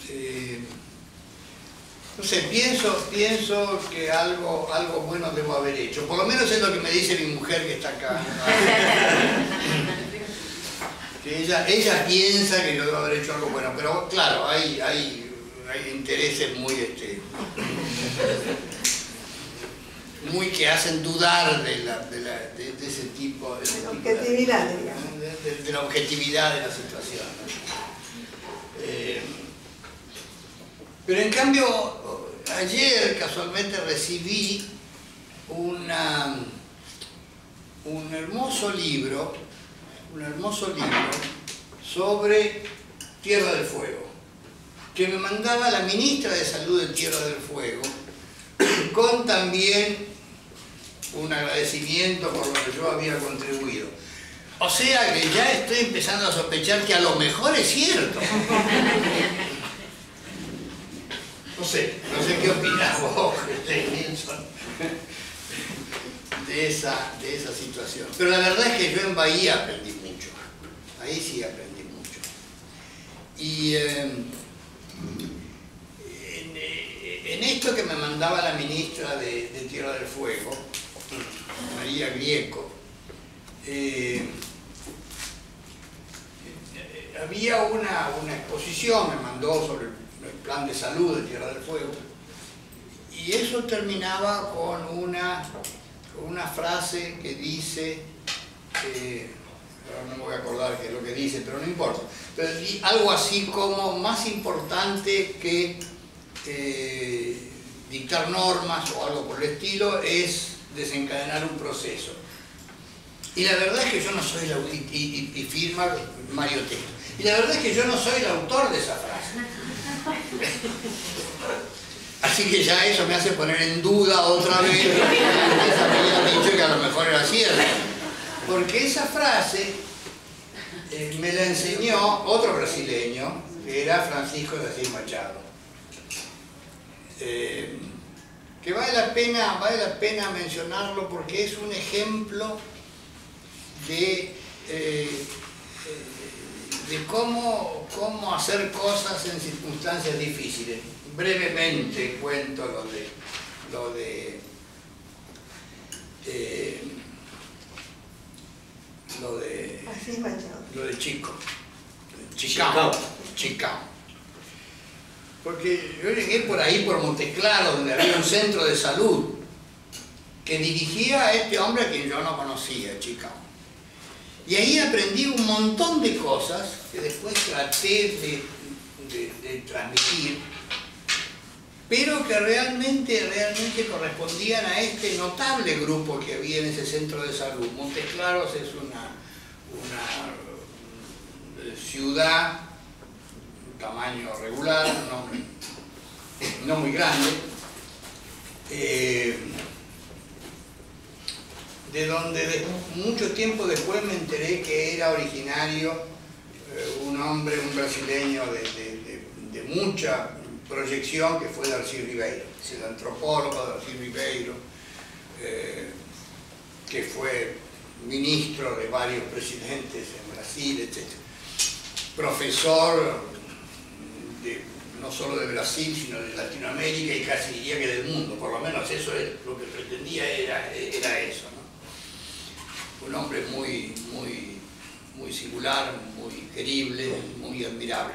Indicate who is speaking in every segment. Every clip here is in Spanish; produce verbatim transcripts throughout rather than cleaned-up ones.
Speaker 1: eh, no sé, pienso, pienso que algo, algo bueno debo haber hecho. Por lo menos es lo que me dice mi mujer que está acá. Que ella, ella piensa que yo debo haber hecho algo bueno, pero claro, hay, hay, hay intereses muy, este, muy que hacen dudar de, la, de, la, de, de ese tipo de, ese
Speaker 2: objetividad,
Speaker 1: tipo de, digamos. De, de, de la objetividad de la situación, ¿no? Eh, pero en cambio, ayer casualmente recibí una, un hermoso libro, un hermoso libro sobre Tierra del Fuego, que me mandaba la ministra de Salud de Tierra del Fuego, con también un agradecimiento por lo que yo había contribuido. O sea que ya estoy empezando a sospechar que a lo mejor es cierto. No sé, no sé qué opinás vos, Nilsson, de esa, de esa situación. Pero la verdad es que yo en Bahía aprendí mucho. Ahí sí aprendí mucho. Y eh, en, en esto que me mandaba la ministra de, de Tierra del Fuego, María Grieco, eh, había una, una exposición, me mandó sobre el el plan de salud de Tierra del Fuego, y eso terminaba con una, con una frase que dice, eh, no me voy a acordar qué es lo que dice, pero no importa, pero algo así como más importante que eh, dictar normas o algo por el estilo es desencadenar un proceso. Y la verdad es que yo no soy el autor, y, y, y firma Mario Testo, y la verdad es que yo no soy el autor de esa frase. Así que ya eso me hace poner en duda otra vez que había dicho que a lo mejor era cierto. Porque esa frase eh, me la enseñó otro brasileño, que era Francisco de Assis Machado. Eh, que vale la pena, vale la pena mencionarlo porque es un ejemplo de... Eh, de cómo, cómo hacer cosas en circunstancias difíciles. Brevemente cuento lo de lo de eh, lo de lo de Chico, Chicao, Chicao. Porque yo llegué por ahí por Monteclaro, donde había un centro de salud que dirigía a este hombre a quien yo no conocía, Chicao. Y ahí aprendí un montón de cosas que después traté de, de, de transmitir, pero que realmente, realmente correspondían a este notable grupo que había en ese centro de salud. Monteclaros es una, una ciudad, un tamaño regular, no, no muy grande, eh, de donde de, mucho tiempo después me enteré que era originario eh, un hombre, un brasileño de, de, de, de mucha proyección, que fue Darcy Ribeiro, el antropólogo Darcy Ribeiro, eh, que fue ministro de varios presidentes en Brasil, etcétera. Profesor de, no solo de Brasil, sino de Latinoamérica y casi diría que del mundo, por lo menos eso es lo que pretendía, era, era eso, ¿no? Un hombre muy, muy, muy singular, muy querible, muy admirable.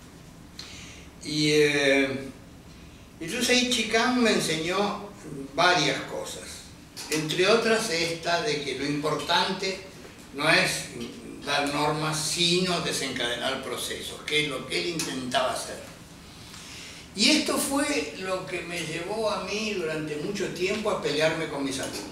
Speaker 1: Y eh, entonces ahí Chicán me enseñó varias cosas, entre otras esta de que lo importante no es dar normas, sino desencadenar procesos, que es lo que él intentaba hacer. Y esto fue lo que me llevó a mí durante mucho tiempo a pelearme con mis alumnos.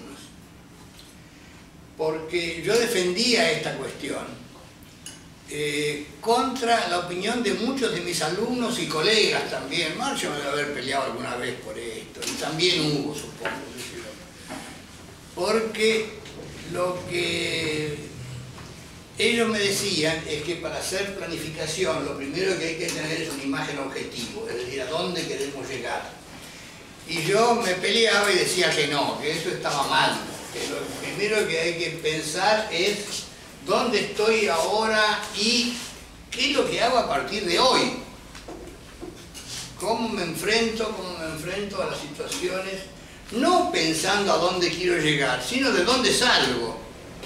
Speaker 1: Porque yo defendía esta cuestión eh, contra la opinión de muchos de mis alumnos y colegas también. Marcio me debe haber peleado alguna vez por esto, y también Hugo, supongo. Porque lo que ellos me decían es que para hacer planificación lo primero que hay que tener es una imagen objetivo, es decir, a dónde queremos llegar. Y yo me peleaba y decía que no, que eso estaba mal, que lo primero que hay que pensar es dónde estoy ahora y qué es lo que hago a partir de hoy. me enfrento, cómo me enfrento a las situaciones, no pensando a dónde quiero llegar, sino de dónde salgo.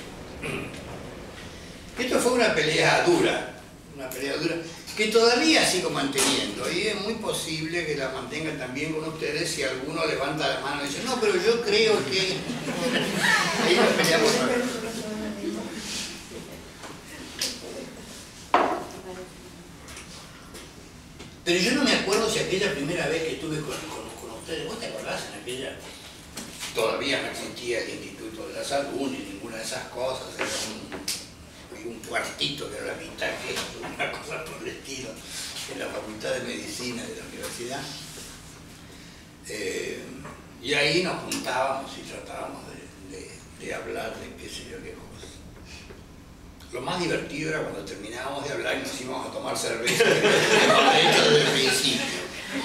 Speaker 1: Esto fue una pelea dura, una pelea dura, que todavía sigo manteniendo, y es muy posible que la mantenga también con ustedes si alguno levanta la mano y dice, no, pero yo creo que... Ahí nos peleamos. Pero yo no me acuerdo si aquella primera vez que estuve con, con, con ustedes, ¿vos te acordás en aquella? Todavía no existía el Instituto de la Salud ni ninguna de esas cosas, era un, un cuartito que era la mitad que esto, una cosa por el estilo, en la Facultad de Medicina de la Universidad. Eh, y ahí nos juntábamos y tratábamos de, de, de hablar de qué sé yo qué cosas. Lo más divertido era cuando terminábamos de hablar y nos íbamos a tomar cerveza, hecho desde el principio.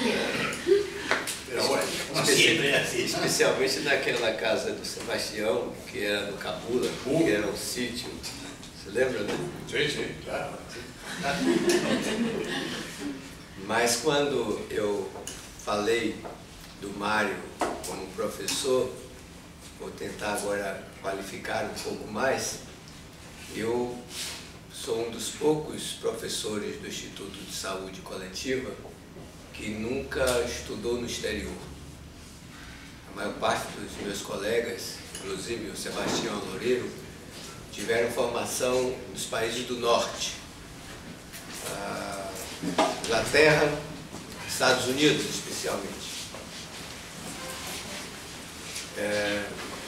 Speaker 1: Pero bueno, no siempre era así, ¿no?
Speaker 2: Especialmente naquela casa do Sebastião, que era no Cabula, uh. que era um sítio. Você lembra, né?
Speaker 1: Sim, sim, claro.
Speaker 2: Mas quando eu falei do Mário como professor, vou tentar agora qualificar um pouco mais. Eu sou um dos poucos professores do Instituto de Saúde Coletiva que nunca estudou no exterior. A maior parte dos meus colegas, inclusive o Sebastião Loureiro, tiveram formação nos países do norte, a Inglaterra, Estados Unidos especialmente. É...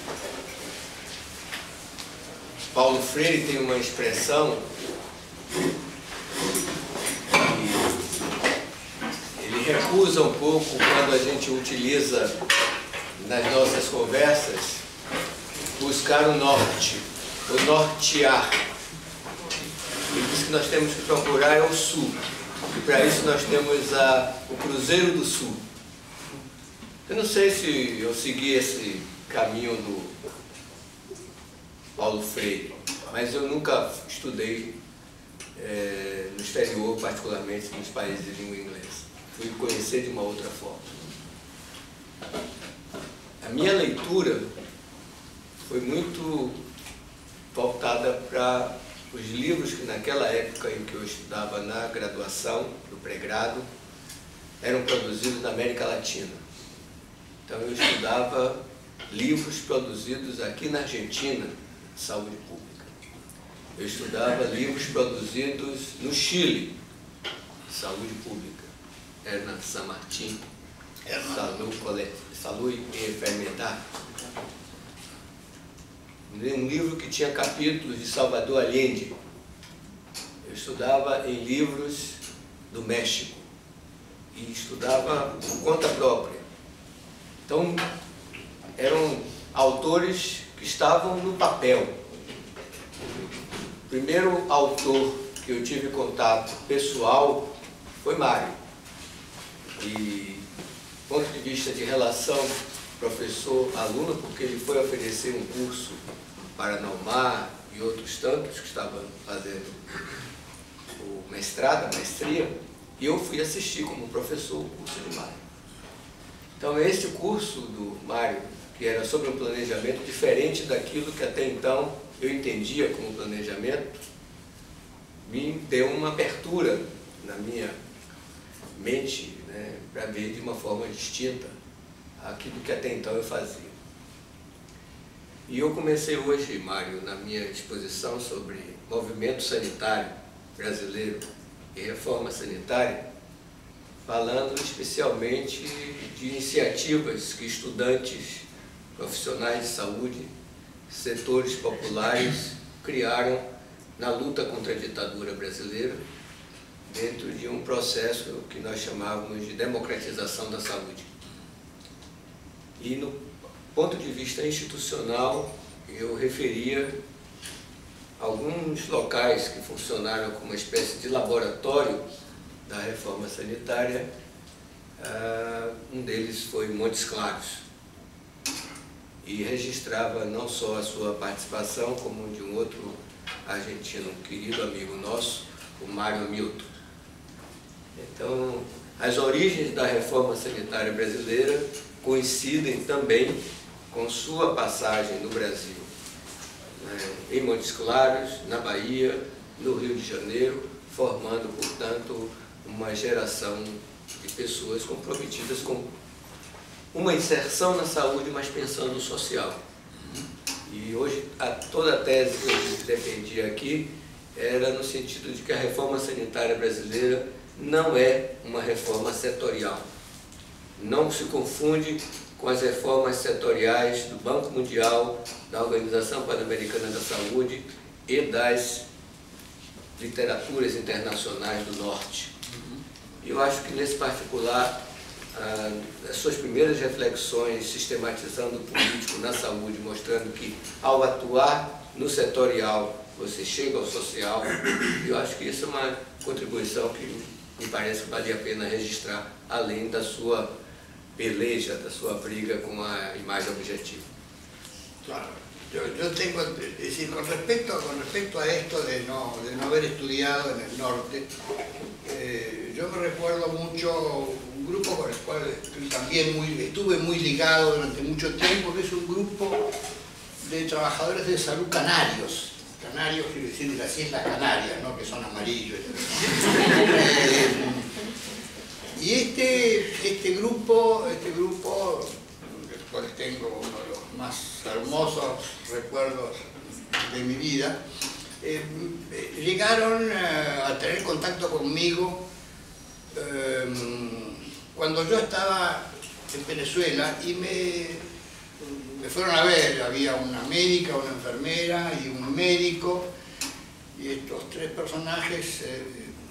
Speaker 2: Paulo Freire tem uma expressão que ele recusa um pouco quando a gente utiliza nas nossas conversas buscar o norte, o nortear. Ele diz que nós temos que procurar é o sul, e para isso nós temos a, o Cruzeiro do Sul. Eu não sei se eu segui esse caminho do Paulo Freire, mas eu nunca estudei é, no exterior, particularmente nos países de língua inglesa. Fui conhecer de uma outra forma. A minha leitura foi muito voltada para os livros que naquela época em que eu estudava na graduação, no pré-grado, eram produzidos na América Latina. Então eu estudava livros produzidos aqui na Argentina, saúde pública. Eu estudava livros produzidos no Chile, saúde pública. Hernán San Martín, Saúde e Enfermedade. Um livro que tinha capítulos de Salvador Allende. Eu estudava em livros do México e estudava por conta própria. Então, eram autores que estavam no papel. O primeiro autor que eu tive contato pessoal foi Mário. E, do ponto de vista de relação professor-aluno, porque ele foi oferecer um curso para Naumar e outros tantos que estavam fazendo o mestrado, a maestria, e eu fui assistir como professor o curso de Mário. Então, esse curso do Mário, que era sobre um planejamento diferente daquilo que até então eu entendia como planejamento, me deu uma abertura na minha mente, né, para ver de uma forma distinta aquilo que até então eu fazia. E eu comecei hoje, Mário, na minha exposição sobre movimento sanitário brasileiro e reforma sanitária, falando especialmente de iniciativas que estudantes, profissionais de saúde, setores populares criaram na luta contra a ditadura brasileira, dentro de um processo que nós chamávamos de democratização da saúde. E no ponto de vista institucional, eu referia alguns locais que funcionaram como uma espécie de laboratório da reforma sanitária. Uh, um deles foi Montes Claros, e registrava não só a sua participação, como de um outro argentino, um querido amigo nosso, o Mário Milton. Então, as origens da reforma sanitária brasileira coincidem também com sua passagem no Brasil, né, em Montes Claros, na Bahia, no Rio de Janeiro, formando, portanto, uma geração de pessoas comprometidas com uma inserção na saúde, mas pensando no social. E hoje, a, toda a tese que eu defendi aqui era no sentido de que a reforma sanitária brasileira não é uma reforma setorial. Não se confunde com as reformas setoriais do Banco Mundial, da Organização Pan-Americana da Saúde e das literaturas internacionais do Norte. E eu acho que, nesse particular, ah, as suas primeiras reflexões sistematizando o político na saúde, mostrando que, ao atuar no setorial, você chega ao social, e eu acho que isso é uma contribuição que me parece que valia a pena registrar, além da sua peleja, da sua briga com a imagem objetiva.
Speaker 1: Claro. Yo, yo tengo, es decir, con respecto, con respecto a esto de no, de no haber estudiado en el norte, eh, yo me recuerdo mucho un grupo con el cual estoy también muy, estuve muy ligado durante mucho tiempo, que es un grupo de trabajadores de salud canarios. Canarios quiere decir de las Islas Canarias, ¿no? Que son amarillos. eh, y este, este grupo, este grupo, del cual tengo uno de los más hermosos recuerdos de mi vida, eh, llegaron eh, a tener contacto conmigo eh, cuando yo estaba en Venezuela y me, me fueron a ver. Había una médica, una enfermera y un médico, y estos tres personajes eh,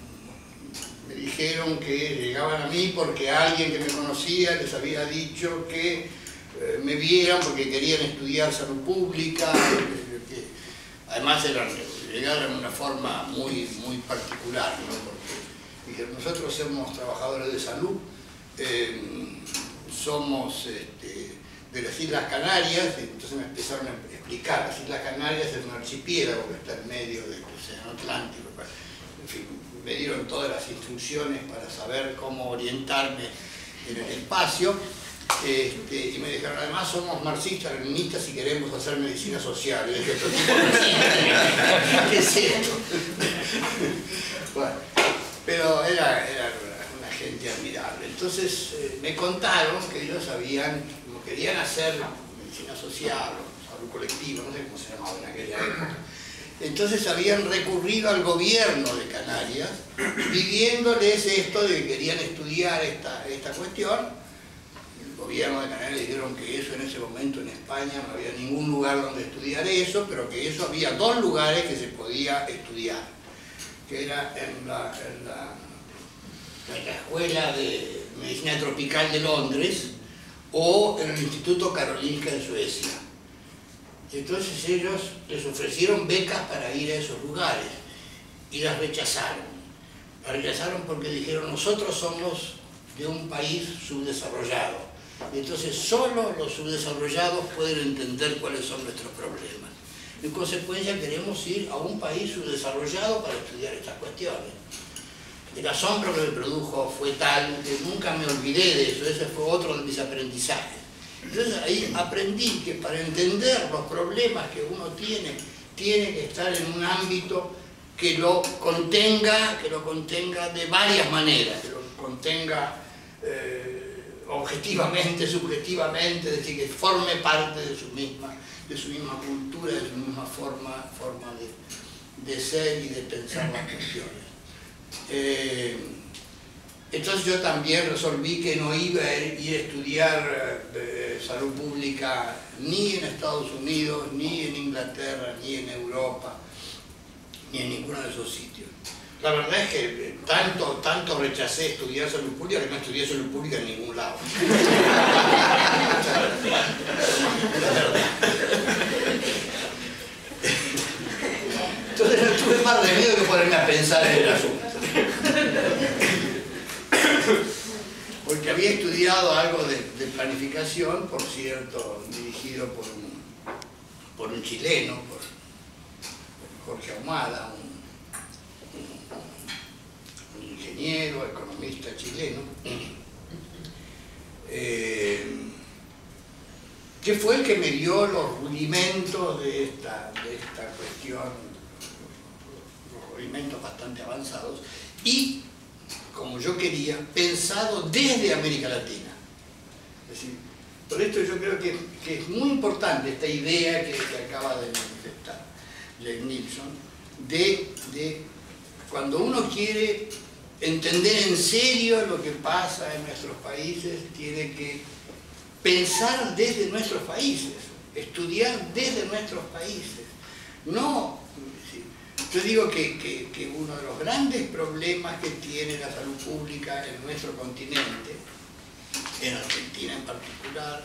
Speaker 1: me dijeron que llegaban a mí porque alguien que me conocía les había dicho que eh, me vieran porque querían estudiar salud pública, que además eran, llegaron de una forma muy, muy particular, ¿no? Porque dijeron, nosotros somos trabajadores de salud, eh, somos este, de las Islas Canarias, y entonces me empezaron a explicar. Las Islas Canarias es un archipiélago que está en medio del Océano Atlántico. En fin, me dieron todas las instrucciones para saber cómo orientarme en el espacio, este, y me dijeron, además somos marxistas, leninistas y queremos hacer medicina social. Y dije, ¿qué es esto? Bueno, pero era, era una gente admirable. Entonces eh, me contaron que ellos habían, como querían hacer medicina social o salud colectiva, no sé cómo se llamaba en aquella época, entonces habían recurrido al gobierno de Canarias pidiéndoles esto de que querían estudiar esta, esta cuestión. El gobierno de Canarias dijeron que eso en ese momento en España no había ningún lugar donde estudiar eso, pero que eso había dos lugares que se podía estudiar, que era en la, en la, en la Escuela de Medicina Tropical de Londres o en el Instituto Karolinska de Suecia. Entonces ellos les ofrecieron becas para ir a esos lugares y las rechazaron. Las rechazaron porque dijeron, nosotros somos de un país subdesarrollado. Entonces solo los subdesarrollados pueden entender cuáles son nuestros problemas. En consecuencia queremos ir a un país subdesarrollado para estudiar estas cuestiones. El asombro que me produjo fue tal que nunca me olvidé de eso. Ese fue otro de mis aprendizajes. Entonces ahí aprendí que para entender los problemas que uno tiene, tiene que estar en un ámbito que lo contenga, que lo contenga de varias maneras, que lo contenga eh, objetivamente, subjetivamente, es decir, que forme parte de su misma, de su misma cultura, de su misma forma, forma de, de ser y de pensar las cuestiones. Eh, Entonces yo también resolví que no iba a ir a estudiar eh, salud pública ni en Estados Unidos, ni en Inglaterra, ni en Europa, ni en ninguno de esos sitios. La verdad es que tanto, tanto rechacé estudiar salud pública que no estudié salud pública en ningún lado. La verdad. Entonces no tuve más remedio que ponerme a pensar en el asunto. Porque había estudiado algo de, de planificación, por cierto, dirigido por un, por un chileno, por, por Jorge Ahumada, un, un, un ingeniero Piñero, economista chileno, eh, que fue el que me dio los rudimentos de esta, de esta cuestión, los rudimentos bastante avanzados, y, como yo quería, pensado desde América Latina. Es decir, por esto yo creo que, que es muy importante esta idea que, que acaba de manifestar Jane Nilsson, de, de cuando uno quiere entender en serio lo que pasa en nuestros países, tiene que pensar desde nuestros países, estudiar desde nuestros países. No, yo digo que, que, que uno de los grandes problemas que tiene la salud pública en nuestro continente, en Argentina en particular,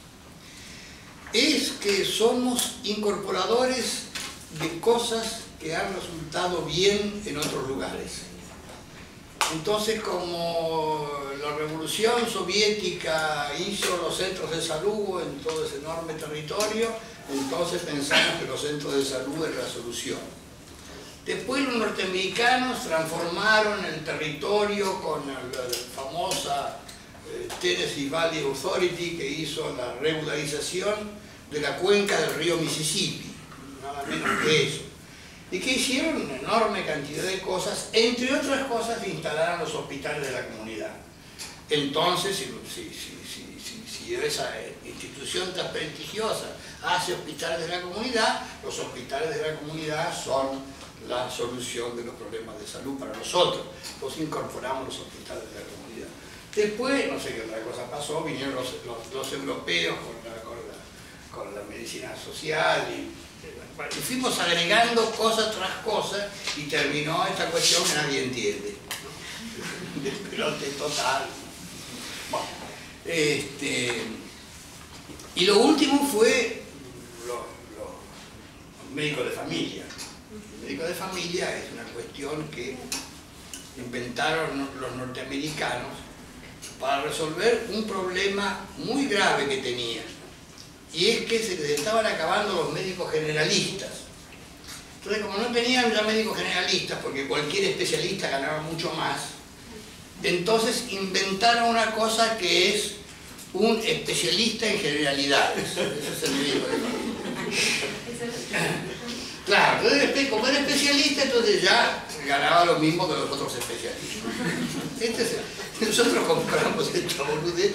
Speaker 1: es que somos incorporadores de cosas que han resultado bien en otros lugares. Entonces, como la revolución soviética hizo los centros de salud en todo ese enorme territorio, entonces pensamos que los centros de salud eran la solución. Después los norteamericanos transformaron el territorio con la famosa eh, Tennessee Valley Authority, que hizo la regularización de la cuenca del río Mississippi, nada menos que eso. Y que hicieron una enorme cantidad de cosas, entre otras cosas instalaron los hospitales de la comunidad. Entonces, si, si, si, si, si esa institución tan prestigiosa hace hospitales de la comunidad, los hospitales de la comunidad son la solución de los problemas de salud para nosotros. Entonces incorporamos los hospitales de la comunidad. Después, no sé qué otra cosa pasó, vinieron los, los, los europeos con la, con, la, con la medicina social y y fuimos agregando cosa tras cosa y terminó esta cuestión que nadie entiende, ¿no? Del pelote total. Bueno, este, y lo último fue los lo, médicos de familia. El médico de familia es una cuestión que inventaron los norteamericanos para resolver un problema muy grave que tenían. Y es que se les estaban acabando los médicos generalistas. Entonces, como no tenían ya médicos generalistas, porque cualquier especialista ganaba mucho más, entonces inventaron una cosa que es un especialista en generalidades. Ese es el médico de familia. Claro, entonces, como era especialista, entonces ya ganaba lo mismo que los otros especialistas. Este es el, nosotros compramos esta boludez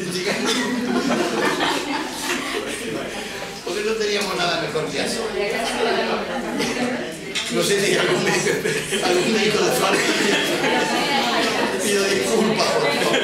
Speaker 1: porque no teníamos nada mejor que hacer. No sé si hay algún médico, algún médico de familia. Pido disculpas por favor.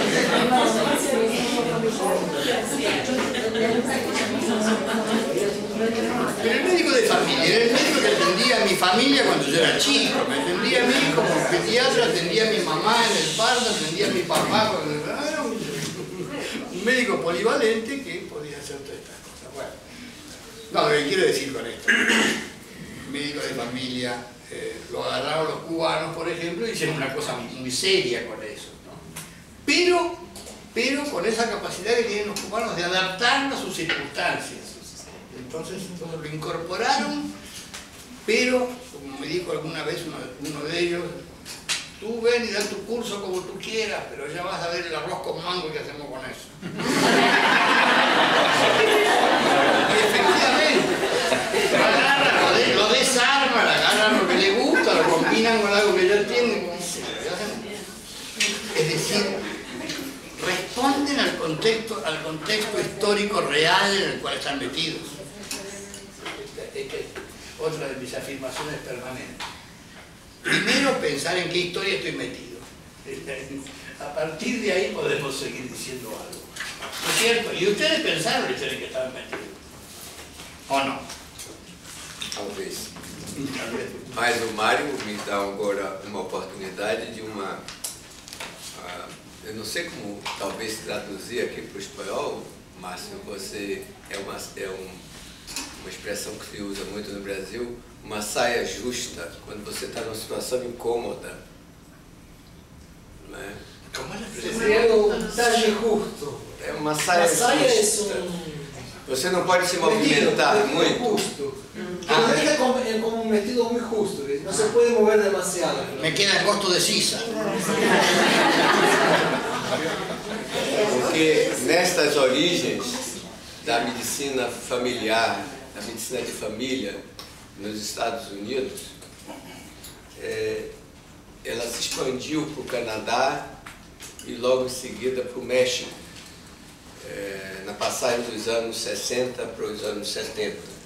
Speaker 1: Pero el médico de familia era el médico que atendía a mi familia cuando yo era chico. Me atendía a mí como pediatra, atendía a mi mamá en el parto, atendía a mi papá cuando era un, un médico polivalente que podía hacer todas estas cosas. Bueno, no, lo que quiero decir con esto, médico de familia, eh, lo agarraron los cubanos, por ejemplo, y hicieron una cosa muy seria con eso, ¿no? Pero, pero con esa capacidad que tienen los cubanos de adaptarlo a sus circunstancias. Entonces, entonces lo incorporaron, pero, como me dijo alguna vez uno, uno de ellos, tú ven y da tu curso como tú quieras, pero ya vas a ver el arroz con mango que hacemos con eso. Y efectivamente, lo agarran, lo, de, lo desarman, agarran lo que le gusta, lo combinan con algo que ya tienen. Es decir, responden al contexto, al contexto histórico real en el cual están metidos. Esta es otra de mis afirmaciones permanentes. Primero, pensar en qué historia estoy metido. A partir de ahí podemos seguir diciendo algo. ¿No es cierto? Y ustedes pensaron la historia en que estaban metidos. ¿O no?
Speaker 2: Talvez. Mas o Mário me dá agora uma oportunidade de uma... Uh, eu não sei como talvez traduzir aqui para o espanhol, Márcio, você é uma, é um, uma expressão que se usa muito no Brasil, uma saia justa, quando você está numa situação incômoda. Né?
Speaker 1: Como é a
Speaker 3: Seria um traje justo.
Speaker 2: É uma saia,
Speaker 3: A saia
Speaker 2: justa.
Speaker 3: é um...
Speaker 2: Você não pode se movimentar
Speaker 3: vestido,
Speaker 2: muito.
Speaker 3: Justo. Ah, es como, como un vestido muy justo, no se puede mover demasiado.
Speaker 1: Me queda el costo de sisa.
Speaker 2: Porque nestas origens da medicina familiar, da medicina de família nos Estados Unidos, é, ela se expandiu para o Canadá e logo em seguida para o México, é, na passagem dos anos sessenta para os anos setenta.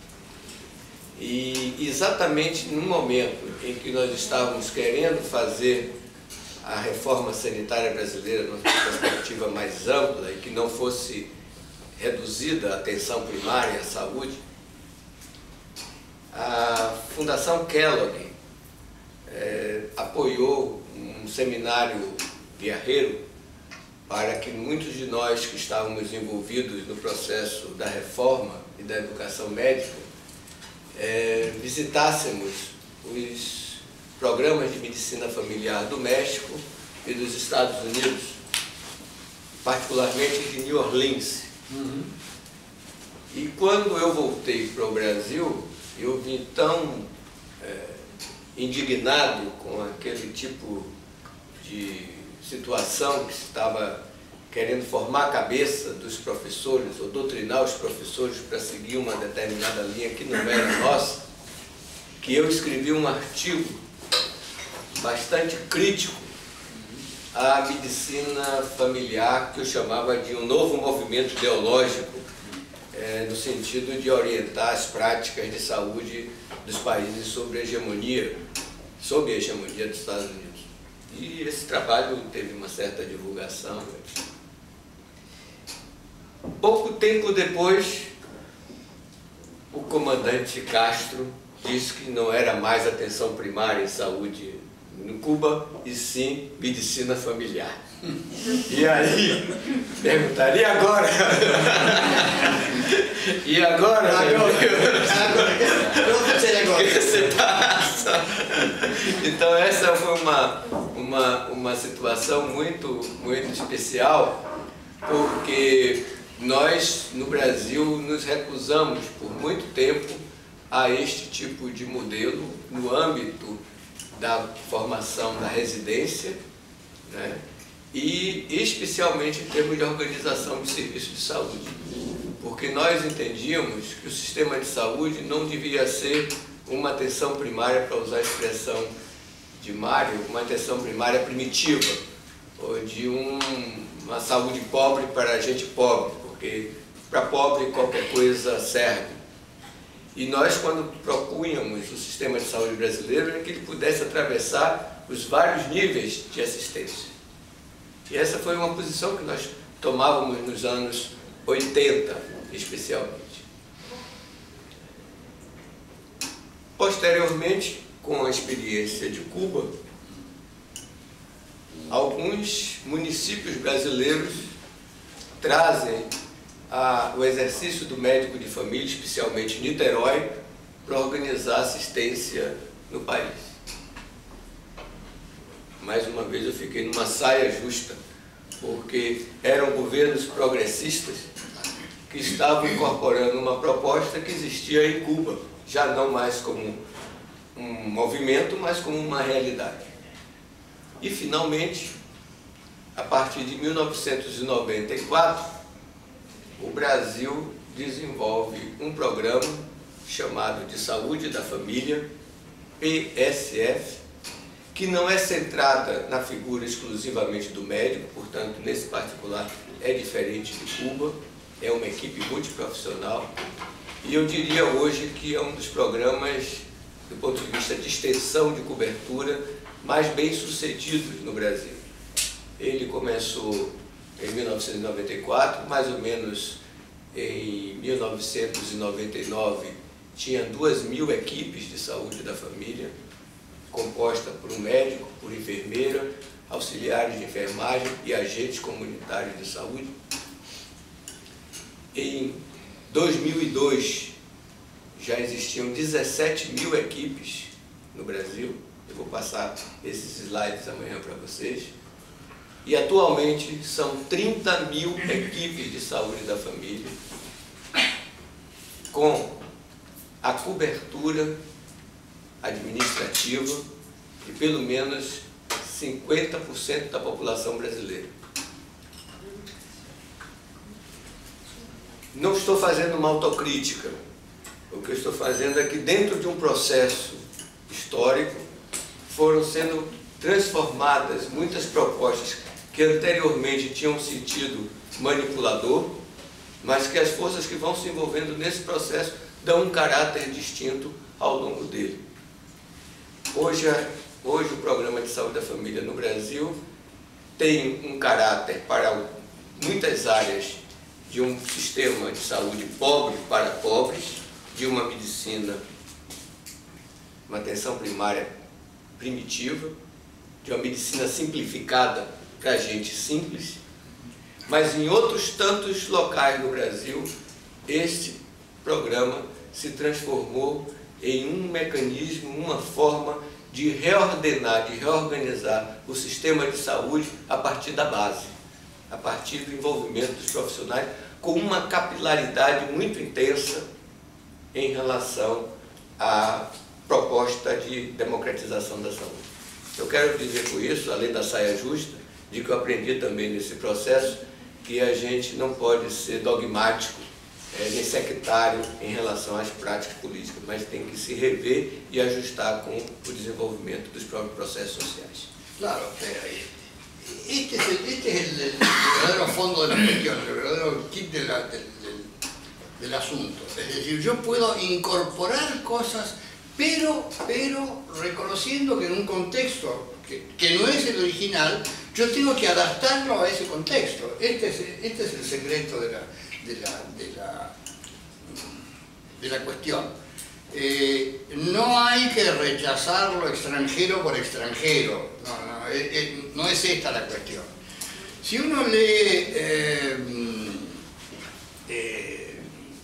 Speaker 2: E exatamente no momento em que nós estávamos querendo fazer a reforma sanitária brasileira numa perspectiva mais ampla e que não fosse reduzida a atenção primária à saúde, a Fundação Kellogg é, apoiou um seminário guerreiro para que muitos de nós que estávamos envolvidos no processo da reforma e da educação médica é, visitássemos os programas de medicina familiar do México e dos Estados Unidos, particularmente de New Orleans. Uhum. E quando eu voltei para o Brasil, eu vim tão é, indignado com aquele tipo de situação que se estava querendo formar a cabeça dos professores ou doutrinar os professores para seguir uma determinada linha que não era nossa, que eu escrevi um artigo bastante crítico à medicina familiar, que eu chamava de um novo movimento ideológico, é, no sentido de orientar as práticas de saúde dos países sob a hegemonia, sob a hegemonia dos Estados Unidos. E esse trabalho teve uma certa divulgação. Pouco tempo depois, o comandante Castro disse que não era mais atenção primária em saúde no Cuba, e sim medicina familiar. E aí, perguntaram, e agora? E agora? Agora, agora, o que você passa? Então essa foi uma, uma, uma situação muito, muito especial, porque nós, no Brasil, nos recusamos por muito tempo a este tipo de modelo no âmbito da formação da residência, né? E especialmente em termos de organização de serviços de saúde, porque nós entendíamos que o sistema de saúde não devia ser uma atenção primária, para usar a expressão de Mário, uma atenção primária primitiva, ou de um, uma saúde pobre para gente pobre, porque para pobre qualquer coisa serve. E nós, quando propunhamos o sistema de saúde brasileiro, era que ele pudesse atravessar os vários níveis de assistência. E essa foi uma posição que nós tomávamos nos anos oitenta, especialmente. Posteriormente, com a experiência de Cuba, alguns municípios brasileiros trazem a, o exercício do médico de família, especialmente em Niterói, para organizar assistência no país. Mais uma vez eu fiquei numa saia justa, porque eram governos progressistas que estavam incorporando uma proposta que existia em Cuba, já não mais como um movimento, mas como uma realidade. E, finalmente, a partir de mil novecentos e noventa e quatro, o Brasil desenvolve um programa chamado de Saúde da Família, P S F, que não é centrada na figura exclusivamente do médico, portanto, nesse particular é diferente de Cuba, é uma equipe multiprofissional, e eu diria hoje que é um dos programas, do ponto de vista de extensão de cobertura, mais bem sucedidos no Brasil. Ele começou em mil novecentos e noventa e quatro, mais ou menos em mil novecentos e noventa e nove, tinha duas mil equipes de saúde da família, composta por um médico, por enfermeira, auxiliares de enfermagem e agentes comunitários de saúde. Em dois mil e dois, já existiam dezessete mil equipes no Brasil. Eu vou passar esses slides amanhã para vocês. E atualmente são trinta mil equipes de saúde da família, com a cobertura administrativa de pelo menos cinquenta por cento da população brasileira. Não estou fazendo uma autocrítica. O que eu estou fazendo é que dentro de um processo histórico foram sendo transformadas muitas propostas que anteriormente tinham sentido manipulador, mas que as forças que vão se envolvendo nesse processo dão um caráter distinto ao longo dele. Hoje, hoje o Programa de Saúde da Família no Brasil tem um caráter para muitas áreas de um sistema de saúde pobre para pobres, de uma medicina, uma atenção primária primitiva, de uma medicina simplificada para gente simples, mas em outros tantos locais no Brasil, este programa se transformou em um mecanismo, uma forma de reordenar, de reorganizar o sistema de saúde a partir da base, a partir do envolvimento dos profissionais, com uma capilaridade muito intensa em relação à proposta de democratização da saúde. Eu quero dizer com isso, além da saia justa, de que eu aprendi também nesse processo, que a gente não pode ser dogmático, é, nem sectário em relação às práticas políticas, mas tem que se rever e ajustar com o desenvolvimento dos próprios processos sociais.
Speaker 1: Claro, este es el, este es el, el verdadero fondo de la cuestión, el verdadero kit de la, del, del, del asunto. Es decir, yo puedo incorporar cosas, pero, pero reconociendo que en un contexto que, que no es el original, yo tengo que adaptarlo a ese contexto. Este es, este es el secreto de la, de la, de la, de la cuestión. Eh, no hay que rechazar lo extranjero por extranjero, no, no, eh, eh, no es esta la cuestión. Si uno lee eh, eh,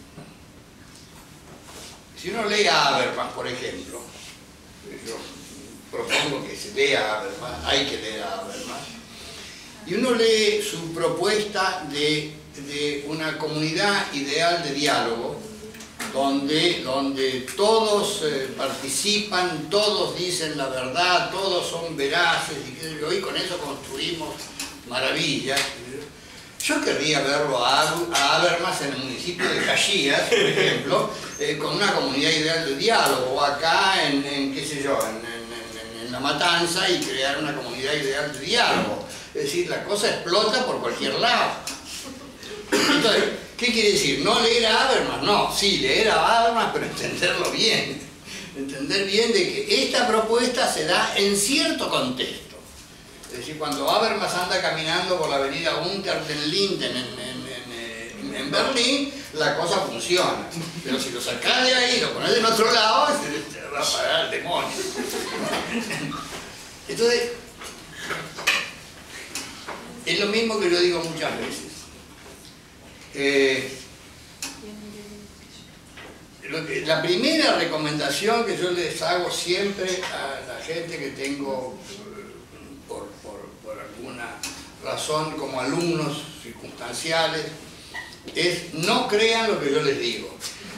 Speaker 1: si uno lee a Habermas, por ejemplo, yo propongo que se lea a Habermas, hay que leer a Habermas, y uno lee su propuesta de, de una comunidad ideal de diálogo, Donde, donde todos eh, participan, todos dicen la verdad, todos son veraces, y, y con eso construimos maravillas. Yo querría verlo a, a Habermas en el municipio de Caxias, por ejemplo, eh, con una comunidad ideal de diálogo, o acá en, en qué sé yo, en, en, en La Matanza, y crear una comunidad ideal de diálogo. Es decir, la cosa explota por cualquier lado. Entonces, ¿qué quiere decir? ¿No leer a Habermas? No, sí, leer a Habermas, pero entenderlo bien. Entender bien de que esta propuesta se da en cierto contexto. Es decir, cuando Habermas anda caminando por la avenida Unter den Linden en, en, en, en Berlín, la cosa funciona. Pero si lo sacás de ahí y lo pones del otro lado, se va a parar el demonio. Entonces, es lo mismo que yo digo muchas veces. Eh, lo que, la primera recomendación que yo les hago siempre a la gente que tengo por, por, por alguna razón como alumnos circunstanciales es: no crean lo que yo les digo.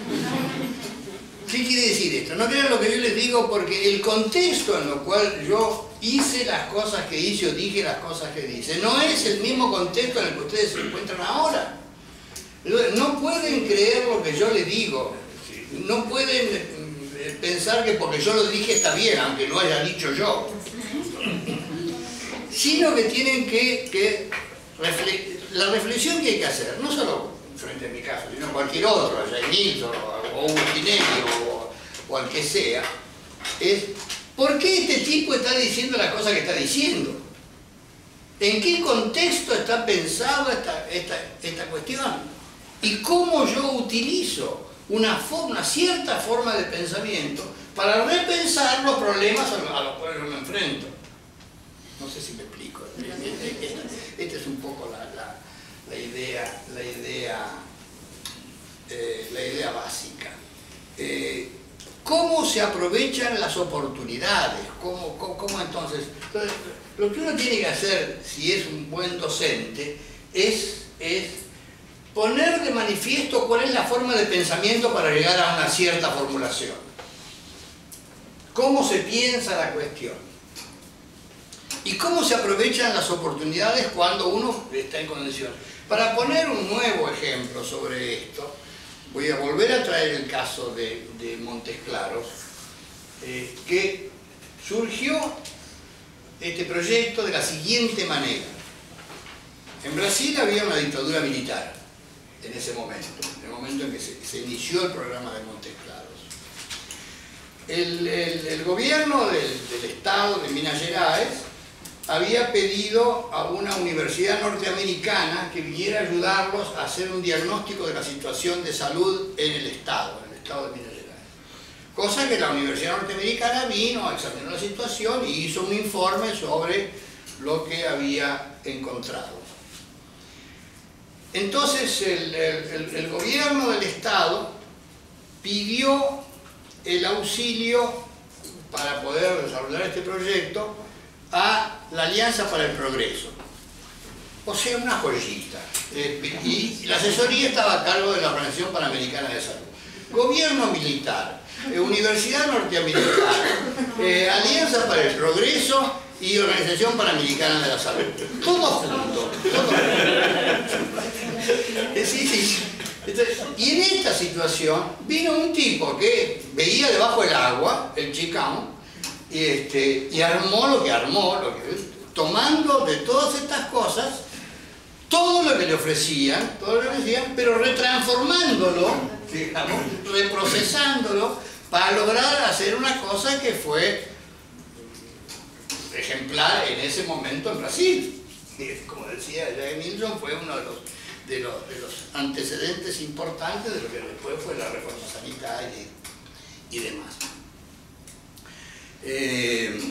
Speaker 1: ¿Qué quiere decir esto? No crean lo que yo les digo porque el contexto en el cual yo hice las cosas que hice o dije las cosas que dice no es el mismo contexto en el que ustedes se encuentran ahora. No pueden creer lo que yo les digo, no pueden pensar que porque yo lo dije está bien, aunque lo haya dicho yo, sino que tienen que, que refle la reflexión que hay que hacer, no solo frente a mi caso, sino cualquier otro, a Jay Nilsson o Agustinelli o, o al que sea, es ¿por qué este tipo está diciendo las cosas que está diciendo? ¿En qué contexto está pensado esta, esta, esta cuestión? Y cómo yo utilizo una, forma, una cierta forma de pensamiento para repensar los problemas a los cuales yo me enfrento. No sé si me explico. Esta, esta es un poco la, la, la idea, la idea, eh, la idea básica. Eh, ¿Cómo se aprovechan las oportunidades? ¿Cómo, cómo, cómo entonces? Entonces? Lo que uno tiene que hacer, si es un buen docente, es, es poner de manifiesto cuál es la forma de pensamiento para llegar a una cierta formulación. ¿Cómo se piensa la cuestión? y cómo se aprovechan las oportunidades cuando uno está en condiciones. Para poner un nuevo ejemplo sobre esto, voy a volver a traer el caso de, de Montes Claros, eh, que surgió este proyecto de la siguiente manera. En Brasil había una dictadura militar en ese momento, en el momento en que se, se inició el programa de Montes Claros. El, el, el gobierno del, del estado de Minas Gerais había pedido a una universidad norteamericana que viniera a ayudarlos a hacer un diagnóstico de la situación de salud en el estado, en el estado de Minas Gerais. Cosa que la universidad norteamericana vino, examinó la situación y hizo un informe sobre lo que había encontrado. Entonces el, el, el gobierno del estado pidió el auxilio para poder desarrollar este proyecto a la Alianza para el Progreso, o sea, una joyita, eh, y la asesoría estaba a cargo de la Organización Panamericana de Salud. Gobierno militar, eh, Universidad Norteamericana, eh, Alianza para el Progreso y Organización Panamericana de la Salud, todo junto, todo junto. Sí, sí. Entonces, y en esta situación vino un tipo que veía debajo del agua, el chicano, y, este, y armó lo que armó, lo que, tomando de todas estas cosas todo lo que le ofrecían, todo lo que le ofrecían, pero retransformándolo, digamos, reprocesándolo para lograr hacer una cosa que fue ejemplar en ese momento en Brasil. Como decía Jack Nilsson, fue uno de los De los, de los antecedentes importantes de lo que después fue la reforma sanitaria y, y demás. Eh,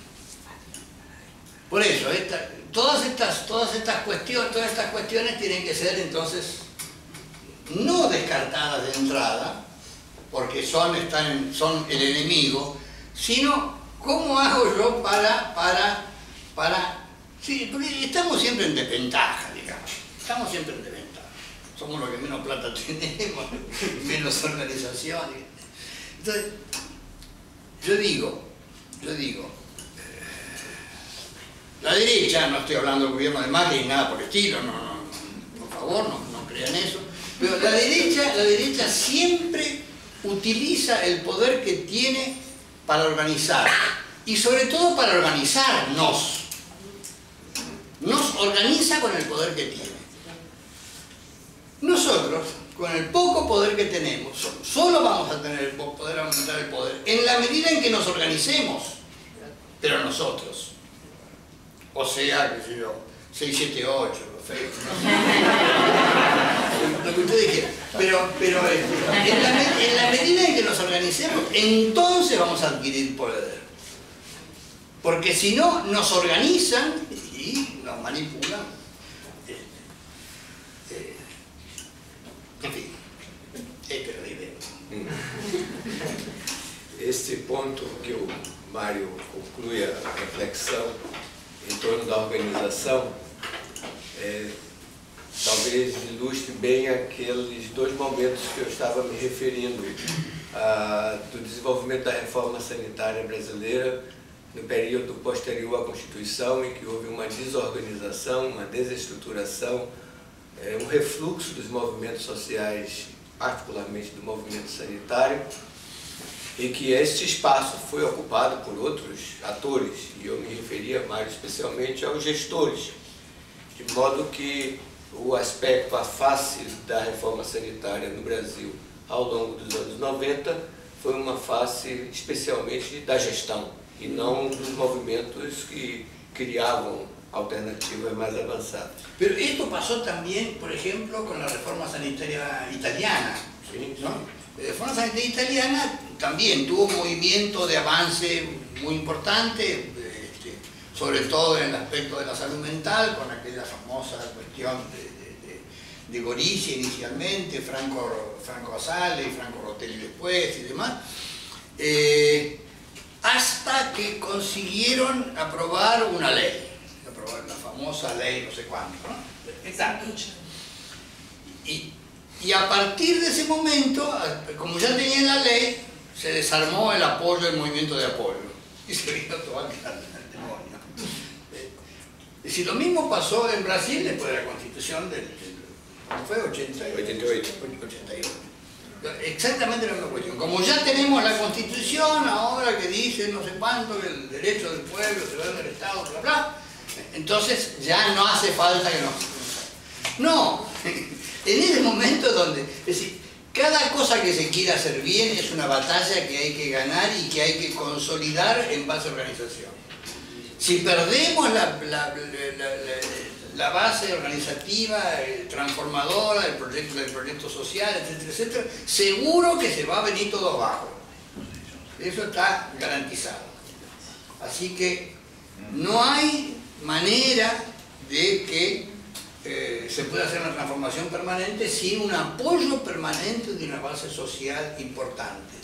Speaker 1: por eso, esta, todas, estas, todas, estas cuestiones, todas estas cuestiones tienen que ser entonces no descartadas de entrada, porque son, están, son el enemigo, sino cómo hago yo para, para, para... Sí, porque estamos siempre en desventaja, digamos. Estamos siempre en desventaja. Somos los que menos plata tenemos, menos organización. Entonces, yo digo, yo digo, eh, la derecha, no estoy hablando del gobierno de Macri ni nada por el estilo, no, no, por favor, no, no crean eso, pero la derecha, la derecha siempre utiliza el poder que tiene para organizar, y sobre todo para organizarnos. Nos organiza con el poder que tiene. Nosotros, con el poco poder que tenemos, solo vamos a tener poder aumentar el poder en la medida en que nos organicemos, pero nosotros. O sea, qué sé yo, seis siete ocho, lo que ustedes quieran. Pero, pero en, la, en la medida en que nos organicemos, entonces vamos a adquirir poder. Porque si no, nos organizan y nos manipulan. Enfim, esta era a ideia.
Speaker 2: Esse ponto que o Mário conclui a reflexão em torno da organização, é, talvez ilustre bem aqueles dois momentos que eu estava me referindo, a, do desenvolvimento da reforma sanitária brasileira no período posterior à Constituição, em que houve uma desorganização, uma desestruturação, é, um refluxo dos movimentos sociais, particularmente do movimento sanitário, e que este espaço foi ocupado por outros atores, e eu me referia mais especialmente aos gestores, de modo que o aspecto, a face da reforma sanitária no Brasil ao longo dos anos noventa foi uma face especialmente da gestão, e não dos movimentos que criavam alternativas más avanzadas.
Speaker 1: Pero esto pasó también, por ejemplo, con la reforma sanitaria italiana,
Speaker 2: Sí,
Speaker 1: ¿no? La reforma sanitaria italiana también tuvo un movimiento de avance muy importante, este, sobre todo en el aspecto de la salud mental, con aquella famosa cuestión de, de, de, de Gorizia inicialmente, Franco, Franco Asale y Franco Rotelli después y demás, eh, hasta que consiguieron aprobar una ley. La famosa ley no sé cuánto, ¿no? Exacto. Y, y a partir de ese momento, como ya tenían la ley, se desarmó el apoyo, el movimiento de apoyo. Y se vino todo al demonio. Es decir, lo mismo pasó en Brasil después de la Constitución del, del fue ochenta y ocho.
Speaker 2: ochenta y ocho.
Speaker 1: ochenta y ocho. Exactamente la misma cuestión. Como ya tenemos la Constitución ahora que dice no sé cuánto, que el derecho del pueblo se va del Estado, bla, bla, entonces ya no hace falta que nos... No, en ese momento donde... Es decir, cada cosa que se quiera hacer bien es una batalla que hay que ganar y que hay que consolidar en base a organización. Si perdemos la, la, la, la, la, la base organizativa, transformadora del proyecto, del proyecto social, etcétera, etcétera, seguro que se va a venir todo abajo. Eso está garantizado. Así que no hay manera de que eh, se pueda hacer una transformación permanente sin un apoyo permanente de una base social importante.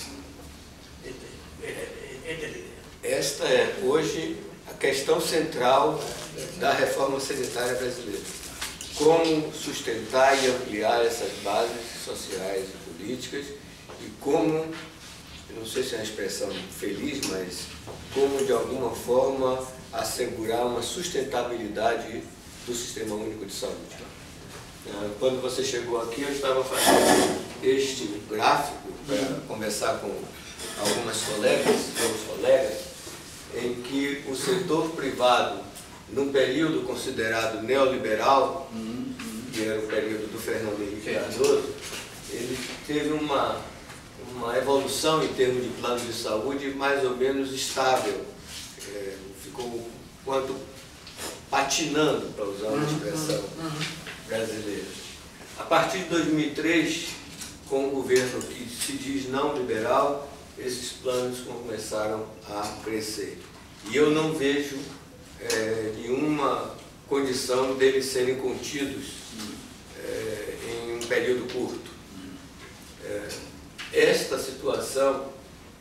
Speaker 1: Esta es la idea.
Speaker 2: Esta é hoje a questão central da reforma sanitária brasileira. Como sustentar e ampliar essas bases sociais e políticas e como, eu não sei se é uma expressão feliz, mas como de alguma forma assegurar uma sustentabilidade do Sistema Único de Saúde. Quando você chegou aqui, eu estava fazendo este gráfico para conversar com algumas colegas, alguns colegas, em que o setor privado, num período considerado neoliberal, uhum, uhum. que era o período do Fernando Henrique Cardoso, ele teve uma, uma evolução em termos de plano de saúde mais ou menos estável. É, ficou quanto patinando, para usar uma expressão uhum. brasileira. A partir de dois mil e três, com o governo que se diz não liberal, esses planos começaram a crescer. E eu não vejo é, nenhuma condição deles serem contidos é, em um período curto. É, esta situação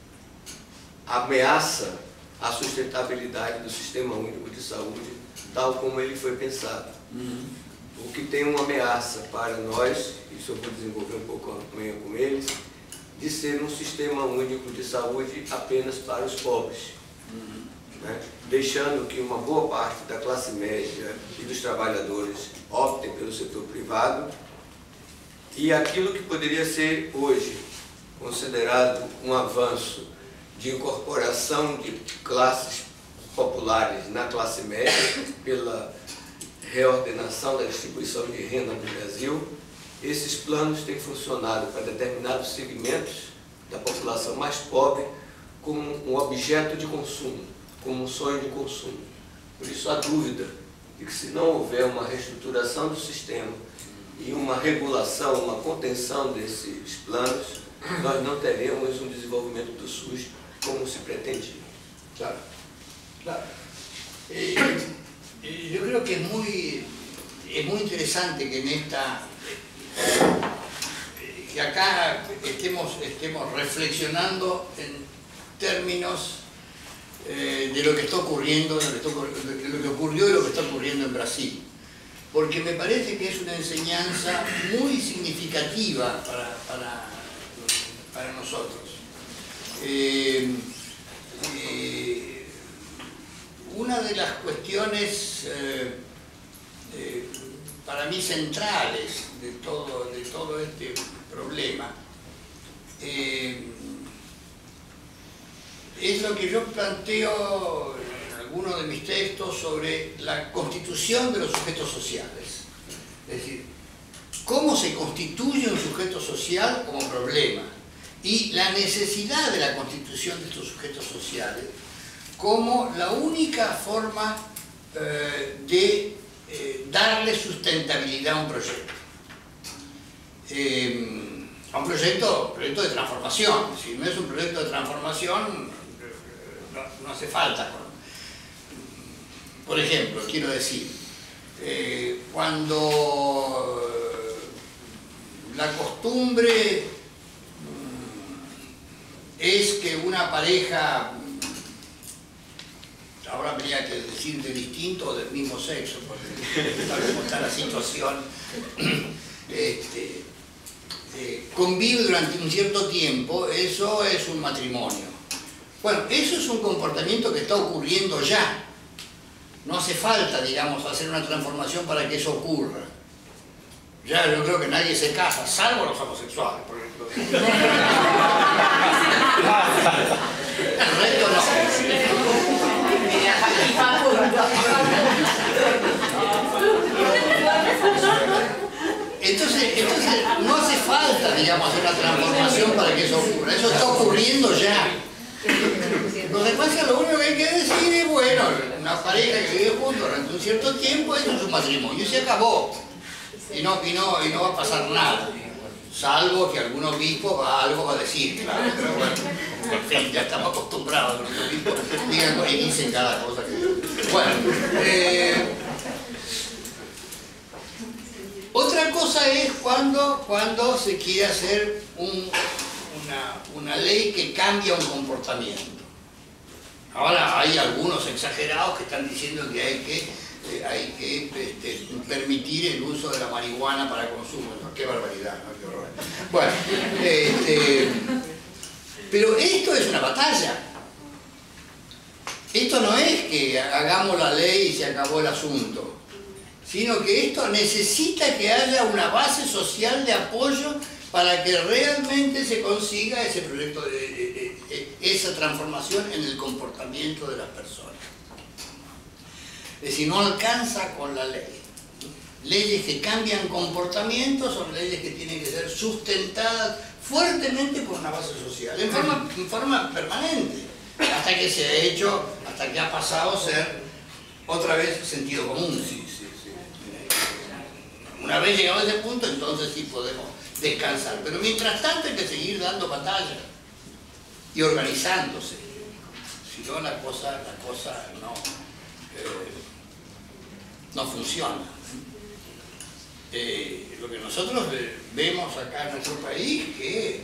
Speaker 2: ameaça a sustentabilidade do Sistema Único de Saúde, tal como ele foi pensado. Uhum. O que tem uma ameaça para nós, isso eu vou desenvolver um pouco amanhã com eles, de ser um sistema único de saúde apenas para os pobres, uhum. né? Deixando que uma boa parte da classe média e dos trabalhadores optem pelo setor privado, e aquilo que poderia ser hoje considerado um avanço de incorporação de classes populares na classe média pela reordenação da distribuição de renda no Brasil, esses planos têm funcionado para determinados segmentos da população mais pobre como um objeto de consumo, como um sonho de consumo. Por isso, há dúvida de que, se não houver uma reestruturação do sistema e uma regulação, uma contenção desses planos, nós não teremos um desenvolvimento do SUS como se pretendia.
Speaker 1: Claro, claro. Eh, yo creo que es muy, es muy interesante que en esta... que acá estemos, estemos reflexionando en términos eh, de lo que está ocurriendo, de lo que, está, de lo que ocurrió y lo que está ocurriendo en Brasil. Porque me parece que es una enseñanza muy significativa para, para, para nosotros. Eh, eh, una de las cuestiones eh, eh, para mí centrales de todo, de todo este problema eh, es lo que yo planteo en algunos de mis textos sobre la constitución de los sujetos sociales. Es decir, cómo se constituye un sujeto social como problema y la necesidad de la constitución de estos sujetos sociales como la única forma eh, de eh, darle sustentabilidad a un proyecto. Eh, a un proyecto, proyecto de transformación. Si no es un proyecto de transformación, no, no hace falta. Por ejemplo, quiero decir, eh, cuando la costumbre es que una pareja, ahora habría que decir de distinto o del mismo sexo, porque tal como está la situación, este, eh, convive durante un cierto tiempo, eso es un matrimonio. Bueno, eso es un comportamiento que está ocurriendo ya. no hace falta, digamos, hacer una transformación para que eso ocurra. Ya yo creo que nadie se casa, salvo los homosexuales, por ejemplo. El resto no. Entonces, entonces no hace falta, digamos, hacer una transformación para que eso ocurra. Eso está ocurriendo ya. Lo demás, lo único que hay que decir es, bueno, una pareja que vive juntos durante un cierto tiempo, eso es un matrimonio, y se acabó. Y no, y no, y no va a pasar nada. Salvo que algún obispo va, algo va a decir, claro, pero bueno, en fin, ya estamos acostumbrados a que los obispos digan y dicen cada cosa que... Bueno, eh, otra cosa es cuando, cuando se quiere hacer un, una, una ley que cambia un comportamiento. Ahora hay algunos exagerados que están diciendo que hay que, eh, hay que este, permitir el uso de la marihuana para consumo. ¿No? Qué barbaridad, ¿no? Qué horror. Bueno, este, pero esto es una batalla. Esto no es que hagamos la ley y se acabó el asunto, sino que esto necesita que haya una base social de apoyo para que realmente se consiga ese proyecto, de, de, de, de, esa transformación en el comportamiento de las personas. Es decir, no alcanza con la ley. Leyes que cambian comportamientos son leyes que tienen que ser sustentadas fuertemente por una base social, en forma, en forma permanente, hasta que se ha hecho, hasta que ha pasado a ser otra vez sentido común. Sí, sí, sí. Una vez llegado a ese punto, entonces sí podemos descansar. Pero mientras tanto hay que seguir dando batalla y organizándose. Si no, la cosa, la cosa no, eh, no funciona. Eh, lo que nosotros vemos acá en nuestro país, que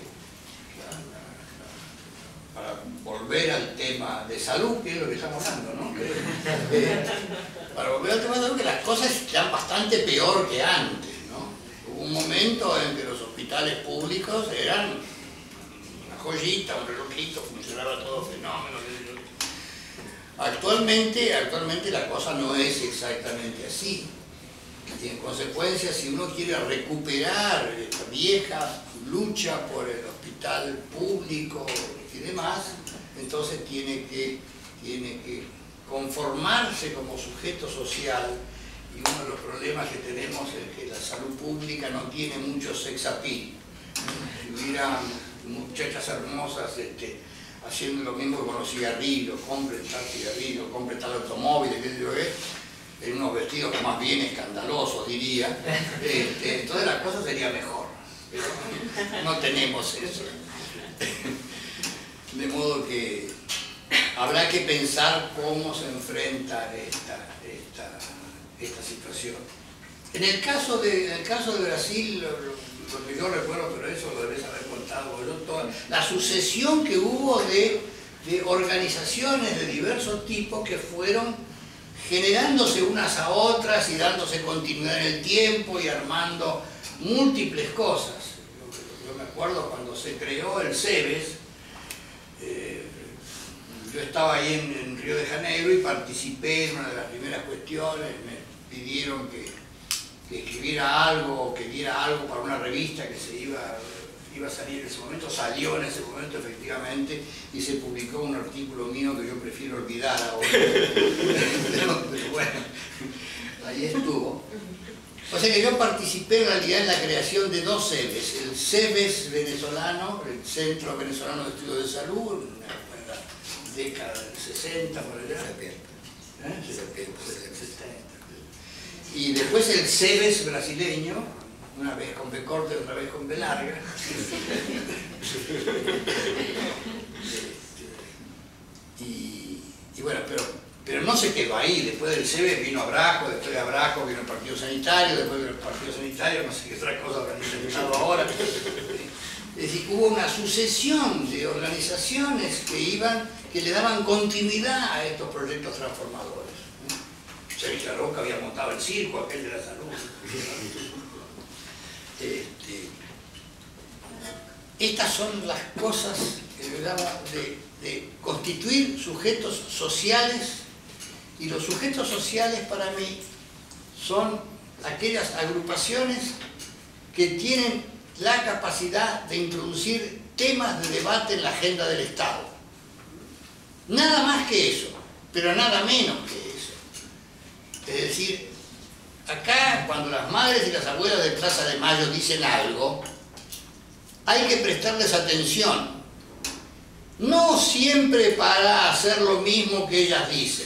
Speaker 1: para volver al tema de salud, que es lo que estamos hablando, ¿no? Que, eh, para volver al tema de salud, que las cosas están bastante peor que antes, ¿no? Hubo un momento en que los hospitales públicos eran una joyita, un relojito, funcionaba todo fenómeno. Actualmente, actualmente la cosa no es exactamente así. Y en consecuencia, si uno quiere recuperar esta vieja lucha por el hospital público y demás, entonces tiene que, tiene que conformarse como sujeto social. Y uno de los problemas que tenemos es que la salud pública no tiene mucho sex appeal. Si hubiera muchachas hermosas este, haciendo lo mismo con los cigarrillos, compre tal cigarrillo, compre tal automóvil, qué sé yo qué, en unos vestidos más bien escandalosos, diría, este, entonces la cosa sería mejor. Pero no tenemos eso. De modo que habrá que pensar cómo se enfrenta esta, esta, esta situación. En el caso de, en el caso de Brasil, lo, lo que yo recuerdo, pero eso lo debes haber contado, yo, toda, la sucesión que hubo de, de organizaciones de diversos tipos que fueron generándose unas a otras y dándose continuidad en el tiempo y armando múltiples cosas. Yo, yo me acuerdo cuando se creó el CEBES, eh, yo estaba ahí en, en Río de Janeiro y participé en una de las primeras cuestiones, me pidieron que, que escribiera algo, que diera algo para una revista que se iba, iba a salir en ese momento, salió en ese momento efectivamente y se publicó un artículo mío que yo prefiero olvidar ahora. pero, pero bueno, ahí estuvo. O sea que yo participé en realidad en la creación de dos CEBES, el CEBES venezolano, el Centro Venezolano de Estudios de Salud, en la década del sesenta, por allá. ¿Eh? setenta. Y después el CEBES brasileño, una vez con B corta y otra vez con B larga. y, y bueno, pero, pero no se quedó ahí. Después del CEBES vino Abraco, después de Abraco vino el Partido Sanitario, después del Partido Sanitario, no sé qué otra cosa habrán inventado ahora. Es decir, hubo una sucesión de organizaciones que iban, que le daban continuidad a estos proyectos transformadores. Sevilla Roca había montado el circo, aquel de la salud. Este, estas son las cosas que le daba de, de constituir sujetos sociales Y los sujetos sociales para mí son aquellas agrupaciones que tienen la capacidad de introducir temas de debate en la agenda del Estado. Nada más que eso, pero nada menos que eso. Es decir, acá cuando las madres y las abuelas de Plaza de Mayo dicen algo, hay que prestarles atención. No siempre para hacer lo mismo que ellas dicen.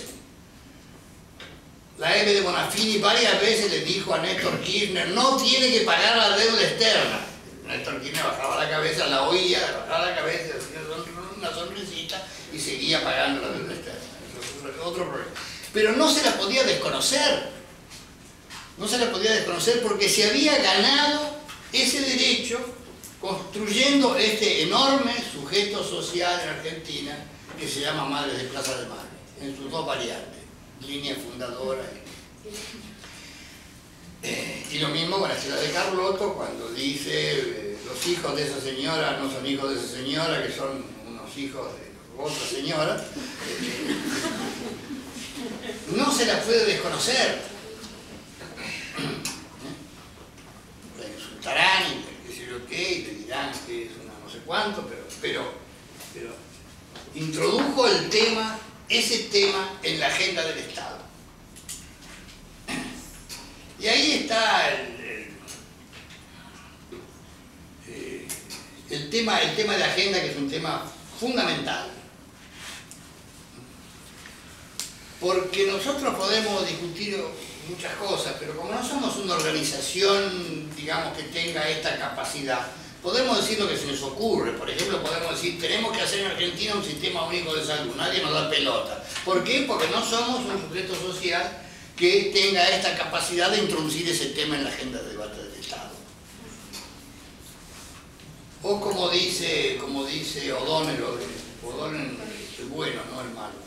Speaker 1: La Eve de Bonafini varias veces le dijo a Néstor Kirchner, no tiene que pagar la deuda externa. Néstor Kirchner bajaba la cabeza, la oía, bajaba la cabeza, hacía una sonrisita y seguía pagando la deuda externa. Eso es otro problema. Pero no se la podía desconocer. No se la podía desconocer porque se había ganado ese derecho construyendo este enorme sujeto social en Argentina que se llama Madres de Plaza de Mayo, en sus dos variantes, línea fundadora. Eh, y lo mismo con la ciudad de Carlotto, cuando dice eh, los hijos de esa señora no son hijos de esa señora, que son unos hijos de otra señora. Eh, no se la puede desconocer. La insultarán y qué sé yo qué, y le dirán que es una no sé cuánto, pero, pero, pero introdujo el tema, ese tema en la agenda del Estado. Y ahí está el, el, eh, el, tema, el tema de agenda, que es un tema fundamental. Porque nosotros podemos discutir muchas cosas, pero como no somos una organización, digamos, que tenga esta capacidad, podemos decir lo que se nos ocurre. Por ejemplo, podemos decir, tenemos que hacer en Argentina un sistema único de salud, nadie nos da pelota. ¿Por qué? Porque no somos un sujeto social que tenga esta capacidad de introducir ese tema en la agenda de debate del Estado. O como dice, como dice O'Donnell, O'Donnell el bueno, no el malo.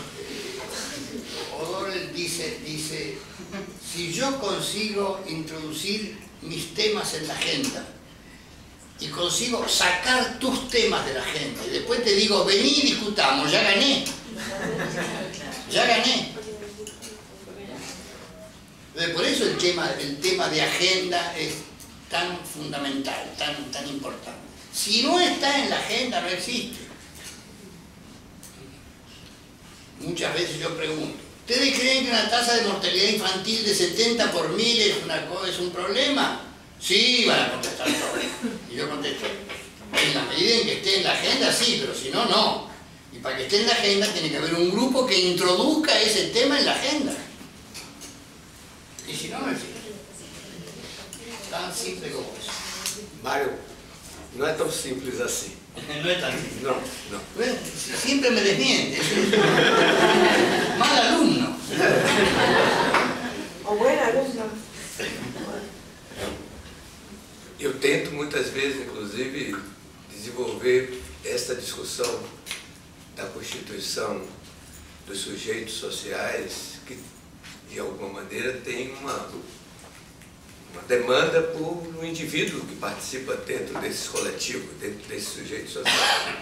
Speaker 1: O'Donnell dice, dice, si yo consigo introducir mis temas en la agenda y consigo sacar tus temas de la agenda y después te digo, vení y discutamos, ya gané. Ya gané. Por eso el tema, el tema de agenda es tan fundamental, tan, tan importante. Si no está en la agenda, no existe. Muchas veces yo pregunto, ¿ustedes creen que una tasa de mortalidad infantil de setenta por mil es, una, es un problema? Sí, van a contestar todos. Y yo contesto, en la medida en que esté en la agenda, sí, pero si no, no. Y para que esté en la agenda tiene que haber un grupo que introduzca ese tema en la agenda. Y si no, no existe. Tan simple como eso.
Speaker 2: Mário, não é tão simples assim.
Speaker 1: No es tan simple.
Speaker 2: Não, não.
Speaker 1: Bueno, siempre me desmiente. Mal alumno.
Speaker 3: O buen alumno.
Speaker 2: Eu tento muitas vezes, inclusive, desenvolver esta discussão da constituição dos sujeitos sociais que, de alguma maneira, tem uma, uma demanda por um indivíduo que participa dentro desses coletivos, dentro desses sujeitos sociais.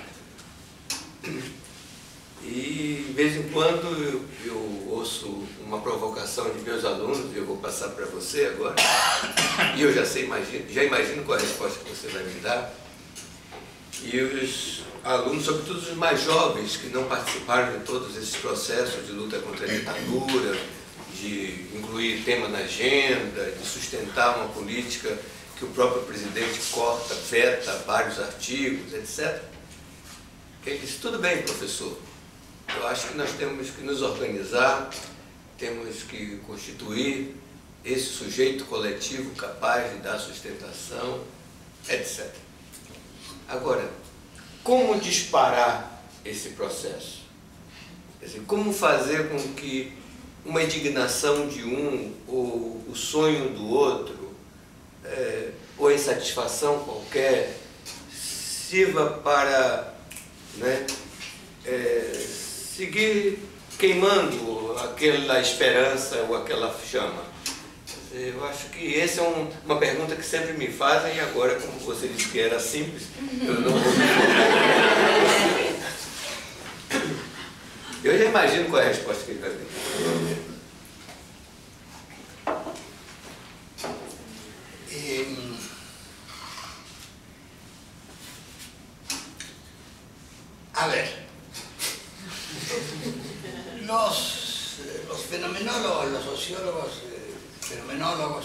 Speaker 2: E, de vez em quando, eu, eu ouço uma provocação de meus alunos, e eu vou passar para você agora, e eu já, sei, imagino, já imagino qual a resposta que você vai me dar. E os alunos, sobretudo os mais jovens, que não participaram de todos esses processos de luta contra a ditadura, de incluir tema na agenda, de sustentar uma política que o próprio presidente corta, veta vários artigos, etcétera. Ele disse, tudo bem, professor, eu acho que nós temos que nos organizar, temos que constituir esse sujeito coletivo capaz de dar sustentação, etcétera. Agora, como disparar esse processo? Quer dizer, como fazer com que uma indignação de um, ou o sonho do outro, é, ou a insatisfação qualquer, sirva para, né, é, seguir queimando aquela esperança ou aquela chama? Eu acho que essa é um, uma pergunta que sempre me fazem, e agora, como você disse que era simples, eu não vou... Eu já imagino qual é a resposta que ele vai dar.
Speaker 1: Eh, a ver, los, los fenomenólogos, los sociólogos, eh, fenomenólogos,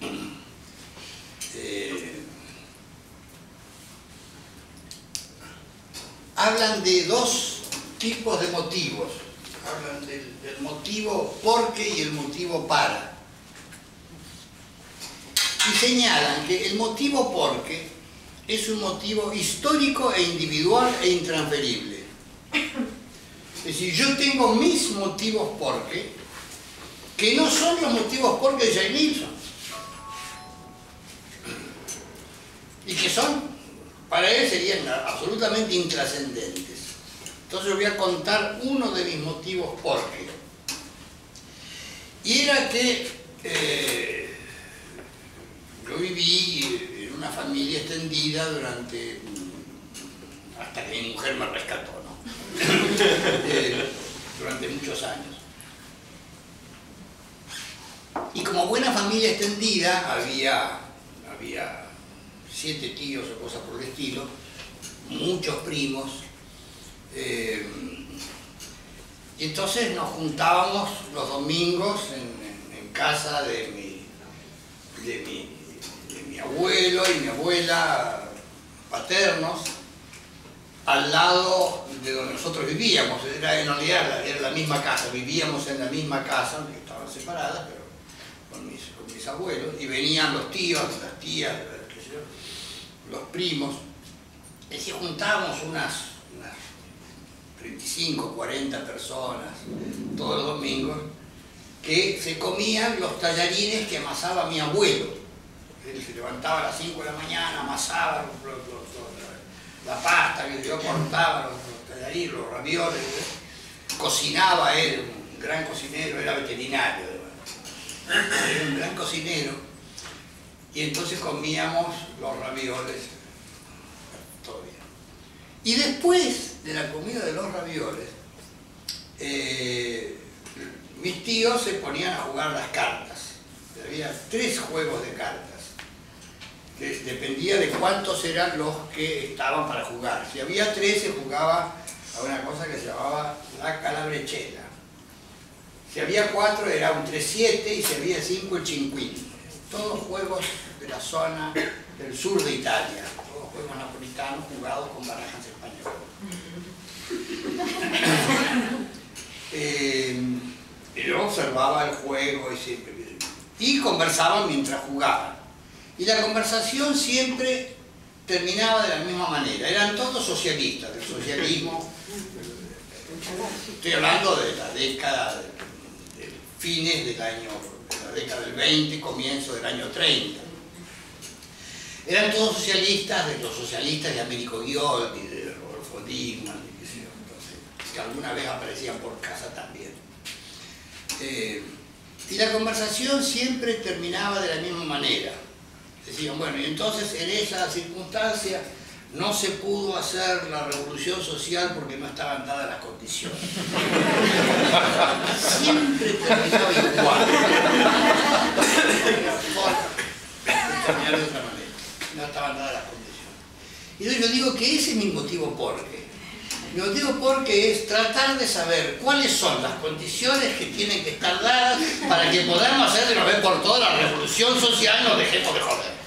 Speaker 1: eh, hablan de dos tipos de motivos. Hablan del, del motivo porque y el motivo para. Y señalan que el motivo porque es un motivo histórico e individual e intransferible. Es decir, yo tengo mis motivos porque, que no son los motivos porque de Jack Nicholson. Y que son, para él serían absolutamente intrascendentes. Entonces voy a contar uno de mis motivos por qué. Y era que eh, yo viví en una familia extendida durante, hasta que mi mujer me rescató, ¿no? eh, durante muchos años. Y como buena familia extendida, había, había siete tíos o cosas por el estilo, muchos primos. Eh, y entonces nos juntábamos los domingos en, en, en casa de mi, de, mi, de mi abuelo y mi abuela paternos, al lado de donde nosotros vivíamos. Era en realidad era la misma casa, vivíamos en la misma casa, aunque estaban separadas, pero con mis, con mis abuelos, y venían los tíos, las tías, los primos, y si juntábamos unas, unas treinta y cinco, cuarenta personas todos los domingos, que se comían los tallarines que amasaba mi abuelo. Él se levantaba a las cinco de la mañana, amasaba los, los, los, la pasta que yo cortaba, los, los tallarines, los ravioles, cocinaba él, un gran cocinero, era veterinario, era un gran cocinero, y entonces comíamos los ravioles todo bien. Y después de la comida de los ravioles, eh, mis tíos se ponían a jugar las cartas. Había tres juegos de cartas. Dependía de cuántos eran los que estaban para jugar. Si había tres, se jugaba a una cosa que se llamaba la calabrechela. Si había cuatro, era un tres siete, y si había cinco, el cinquini. Todos juegos de la zona del sur de Italia, todos juegos napolitanos jugados con barajas españolas. eh, yo observaba el juego y, siempre, y conversaban mientras jugaban. Y la conversación siempre terminaba de la misma manera. Eran todos socialistas, del socialismo. Estoy hablando de la década, de, de fines del año, de la década del veinte, comienzo del año treinta. Eran todos socialistas, de los socialistas de Américo Ghioldi, de Rodolfo Dickmann, que alguna vez aparecían por casa también. Eh, y la conversación siempre terminaba de la misma manera. Decían, bueno, y entonces en esa circunstancia no se pudo hacer la revolución social porque no estaban dadas las condiciones. Siempre terminaba igual. Terminaba de otra manera. No estaban dadas las condiciones. Y entonces yo digo que ese es mi motivo por qué. Mi motivo por qué es tratar de saber cuáles son las condiciones que tienen que estar dadas para que podamos hacer de una vez por todas la revolución social y nos dejemos de joder.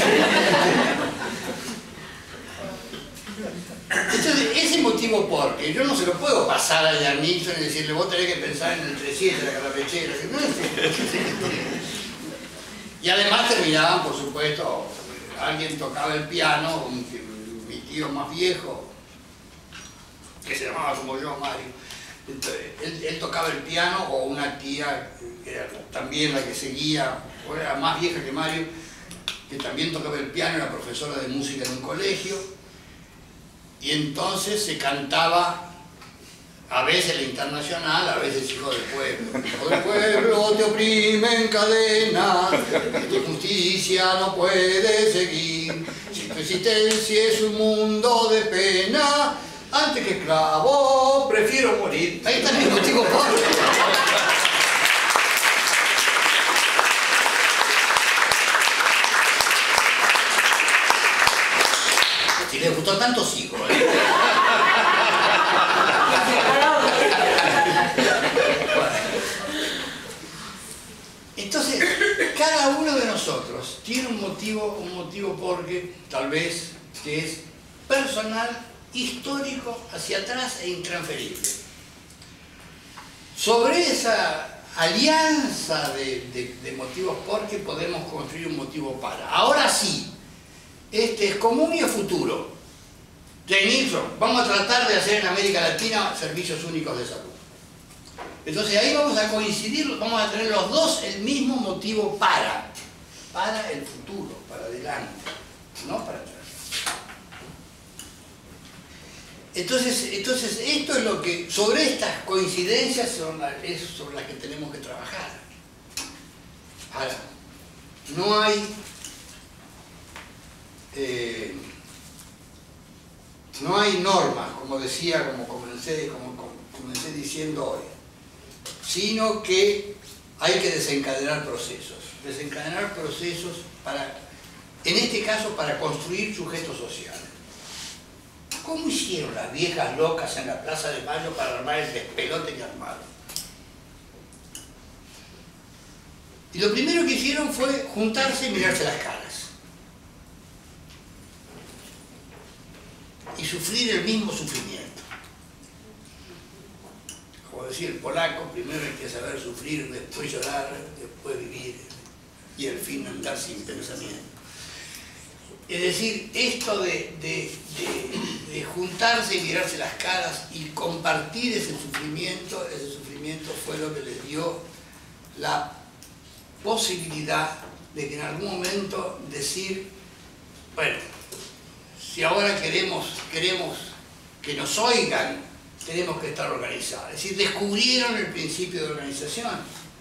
Speaker 1: Entonces, ese motivo porque yo no se lo puedo pasar a Jack Nicholson y decirle vos tenés que pensar en el tres siete, la calabrechera. Y además terminaban, por supuesto, alguien tocaba el piano, un, mi tío más viejo, que se llamaba como yo, Mario. Entonces, él, él tocaba el piano, o una tía que era también la que seguía, o era más vieja que Mario, que también tocaba el piano, era profesora de música en un colegio, y entonces se cantaba a veces la Internacional, a veces Hijo del Pueblo. Hijo del pueblo te oprime en cadenas, tu justicia no puede seguir, si tu existencia es un mundo de pena, antes que esclavo prefiero morir. Ahí está el mismo chico pobre. que les gustó tanto sigo. ¿eh? Entonces, cada uno de nosotros tiene un motivo, un motivo porque, tal vez, que es personal, histórico, hacia atrás e intransferible. Sobre esa alianza de, de, de motivos porque podemos construir un motivo para. Ahora sí, este es común y es futuro. Jay Nilsson, vamos a tratar de hacer en América Latina servicios únicos de salud. Entonces ahí vamos a coincidir, vamos a tener los dos el mismo motivo para, para el futuro, para adelante, no para atrás. Entonces, entonces esto es lo que, sobre estas coincidencias son las, es sobre las que tenemos que trabajar. Ahora, no hay, eh, no hay normas, como decía, como comencé, como, como comencé diciendo hoy, sino que hay que desencadenar procesos, desencadenar procesos para, en este caso, para construir sujetos sociales. ¿Cómo hicieron las viejas locas en la Plaza de Mayo para armar el despelote que armaron? Y lo primero que hicieron fue juntarse y mirarse las caras. Y sufrir el mismo sufrimiento. Como decía el polaco, primero hay que saber sufrir, después llorar, después vivir y al fin andar sin pensamiento. Es decir, esto de, de, de, de juntarse y mirarse las caras y compartir ese sufrimiento, ese sufrimiento fue lo que les dio la posibilidad de que en algún momento decir, bueno, si ahora queremos, queremos que nos oigan, tenemos que estar organizados. Es decir, descubrieron el principio de organización.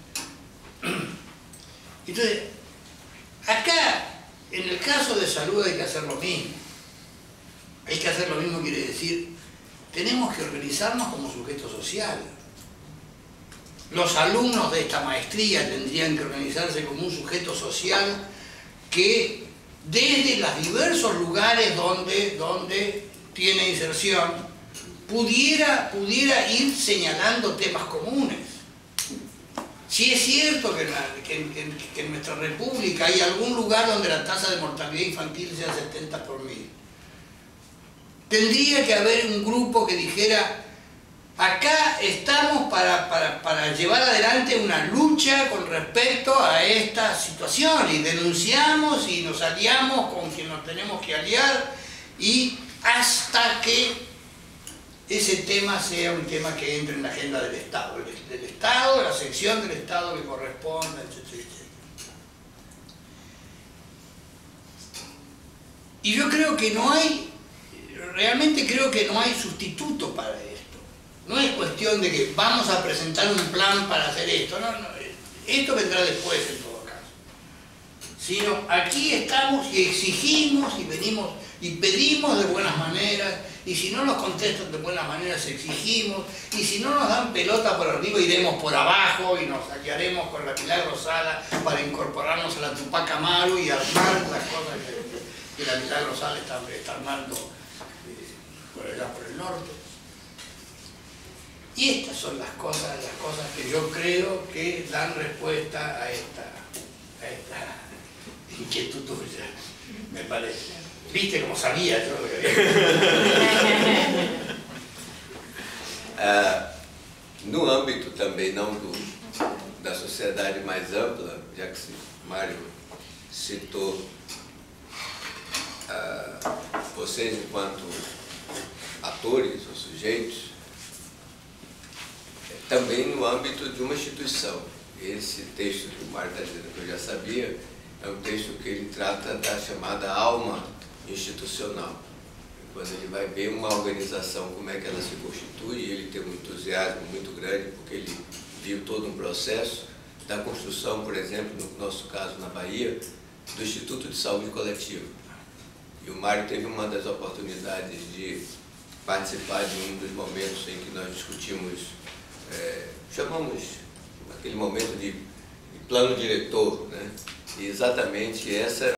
Speaker 1: Entonces, acá, en el caso de salud hay que hacer lo mismo. Hay que hacer lo mismo quiere decir, tenemos que organizarnos como sujeto social. Los alumnos de esta maestría tendrían que organizarse como un sujeto social que desde los diversos lugares donde, donde tiene inserción pudiera, pudiera ir señalando temas comunes. Si es cierto que en, la, que, que, que en nuestra república hay algún lugar donde la tasa de mortalidad infantil sea setenta por mil, tendría que haber un grupo que dijera, acá estamos para, para, para llevar adelante una lucha con respecto a esta situación y denunciamos y nos aliamos con quien nos tenemos que aliar y hasta que ese tema sea un tema que entre en la agenda del Estado, del, del Estado, de la sección del Estado que corresponda, etcétera, etcétera. Y yo creo que no hay, realmente creo que no hay sustituto para esto. No es cuestión de que vamos a presentar un plan para hacer esto, no, no, esto vendrá después en todo caso. Sino aquí estamos y exigimos y venimos y pedimos de buenas maneras, y si no nos contestan de buenas maneras exigimos, y si no nos dan pelota por arriba iremos por abajo y nos saquearemos con la Milagro Sala para incorporarnos a la Tupac Amaru y armar las cosas que, que la Milagro Sala está, está armando eh, por allá por el norte. Y estas son las cosas, las cosas que yo creo que dan respuesta a esta, a esta inquietud tuya, me parece. Viste como sabia yo lo que había.
Speaker 2: Ah, no âmbito também não do, da sociedade mais ampla, já que o Mário citou ah, vocês enquanto atores ou sujeitos, também no âmbito de uma instituição. Esse texto que o Mário está dizendo que eu já sabia, é um texto que ele trata da chamada alma institucional. Quando ele vai ver uma organização, como é que ela se constitui, ele tem um entusiasmo muito grande, porque ele viu todo um processo da construção, por exemplo, no nosso caso na Bahia, do Instituto de Saúde Coletiva. E o Mário teve uma das oportunidades de participar de um dos momentos em que nós discutimos, é, chamamos aquele momento de, de plano diretor, né? E exatamente essa